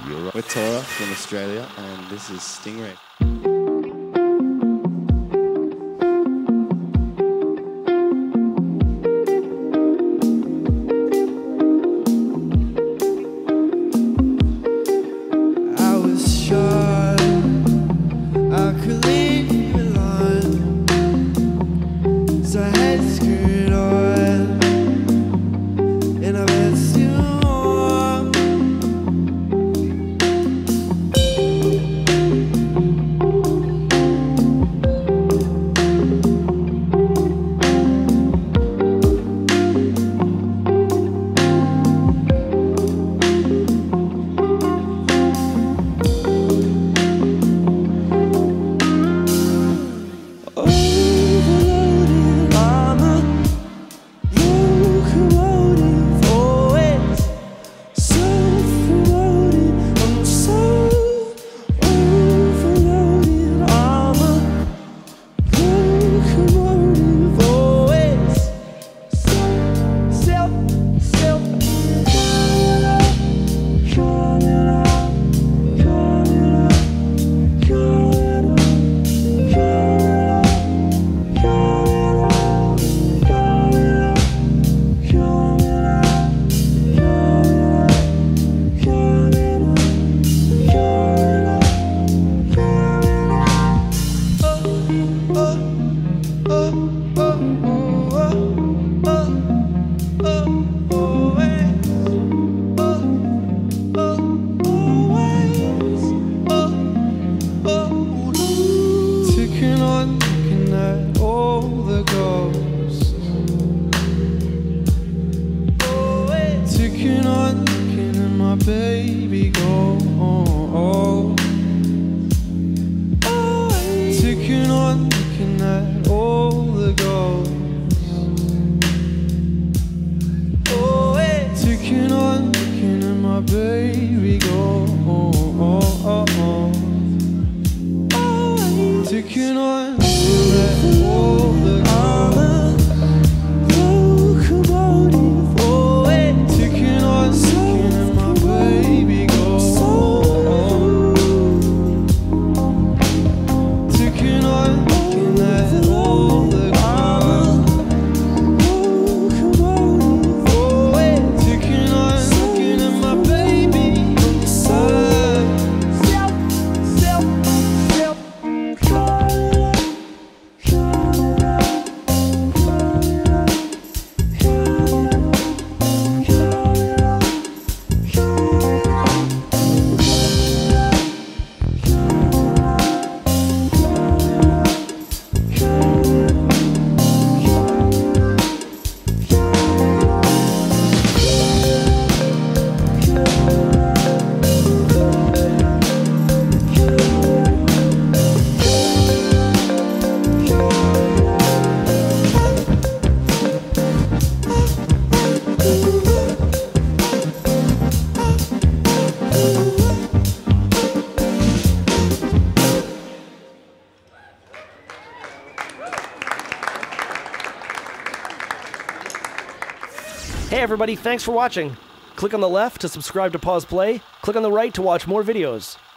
Europe. We're Tora from Australia, and this is Stingray. I was sure I could leave you alone, so I had to screw it on, and I bet still warm. Overloaded armor, locomotive, always self-promoting. I'm so overloaded armor, locomotive, always self. Ticking on, looking at all the ghosts. Ticking on, looking at my baby go. Ticking on, looking at all the ghosts. Ticking on, looking at my baby go. Ticking on, looking at all the ghosts. Locomotive, ticking on, looking at my baby go. Ticking on, looking at all the ghosts. Ticking on, looking at my baby. Hey everybody, thanks for watching. Click on the left to subscribe to Pause Play. Click on the right to watch more videos.